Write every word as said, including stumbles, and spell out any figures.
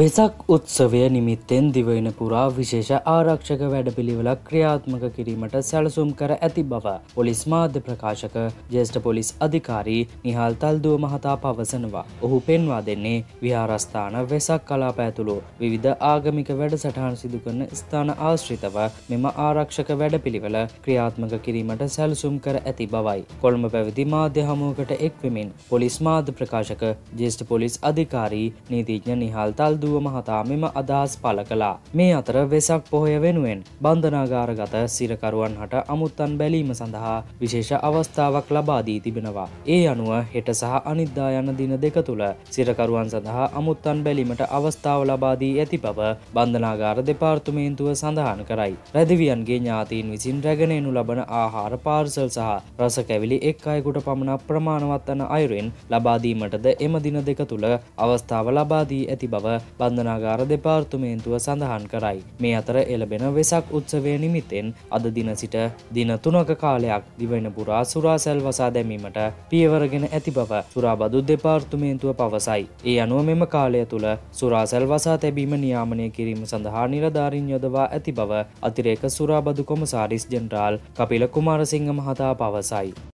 වෙසක් උත්සවය නිමිත්තෙන් දිවයින පුරා විශේෂ ආරක්ෂක වැඩපිළිවෙලක් ක්‍රියාත්මක කිරීමට සැලසුම් කර ඇති බව පොලිස් මාධ්‍ය ප්‍රකාශක ජ්‍යෙෂ්ඨ පොලිස් අධිකාරී නිහාල් තල්දුව මහතා පවසනවා. ඔහු පෙන්වා දෙන්නේ විහාරස්ථාන වෙසක් කලාප ඇතුළු විවිධ ආගමික වැඩසටහන් සිදු කරන ස්ථාන ආශ්‍රිතව මෙම ආරක්ෂක වැඩපිළිවෙල ක්‍රියාත්මක කිරීමට සැලසුම් කර ඇති බවයි. කොළඹ පැවති මාධ්‍ය හමුවකට එක්වෙමින් පොලිස් මාධ්‍ය ප්‍රකාශක ජ්‍යෙෂ්ඨ පොලිස් අධිකාරී නීතිඥ නිහාල් තල්දුව මහතා මෙම අදහස් පළ කළා. මේ අතර වෙසක් පොහොය වෙනුවෙන් බන්ධනාගාරගත සිරකරුවන් හට අමුත්තන් බැලීම සඳහා විශේෂ අවස්ථාවක් ලබා දී තිබෙනවා. ඒ අනුව හෙට සහ අනිද්දා යන දින දෙක තුළ සිරකරුවන් සඳහා අමුත්තන් බැලීමට අවස්ථාව ලබා දී ඇති බව බන්ධනාගාර දෙපාර්තමේන්තුව සඳහන් කරයි. රැදවියන්ගේ ඥාතීන් විසින් රැගෙන එනු ලබන ආහාර පාර්සල් සහ රස කැවිලි එක් අයෙකුට පමණක් ප්‍රමාණවත් වන අයුරින් ලබා දීමටද එම දින දෙක තුළ අවස්ථාව ලබා දී ඇති බව බන්ධනාගාර දෙපාර්තමේන්තුව සඳහන් කරයි. මේ අතර එළබෙන වෙසක් උත්සවය නිමිත්තෙන් අද දින සිට දින තුනක කාලයක් දිවයින පුරා සුරාසැල් වසා දැමීමට පියවරගෙන ඇති බව සුරාබදු දෙපාර්තමේන්තුව පවසයි. ඒ අනුව මෙම කාලය තුළ සුරාසැල් වසා තැබීම නියාමනය කිරීම සඳහා නිලධාරීන් යොදවා ඇති බව අතිරේක සුරාබදු කොමසාරිස් ජෙනරාල් කපිල කුමාරසිංහ මහතා පවසයි.